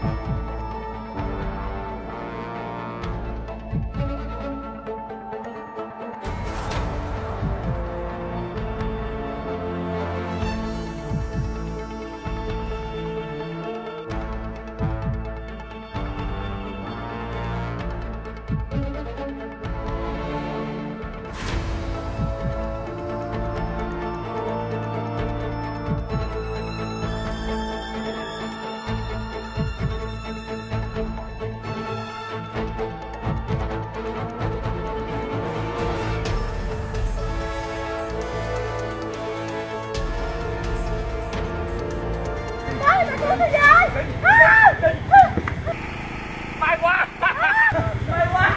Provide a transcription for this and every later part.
May quá. May quá.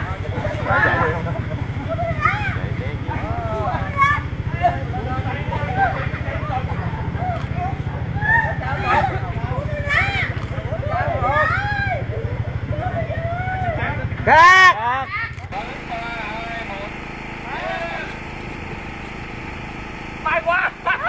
Cắt. May quá.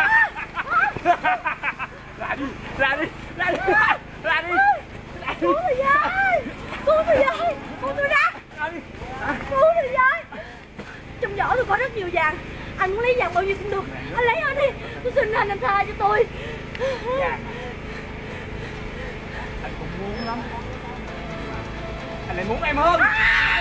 Ra đi, ra đi, ra đi, ra đi. Cứu tôi với! Cứu tôi với! Cứu tôi ra! Cứu tôi với! Trong giỏ tôi có rất nhiều vàng. Anh muốn lấy vàng bao nhiêu cũng được. Anh lấy hết đi. Tôi xin anh tha cho tôi. Vàng. Anh cũng muốn lắm. Anh lại muốn em hơn.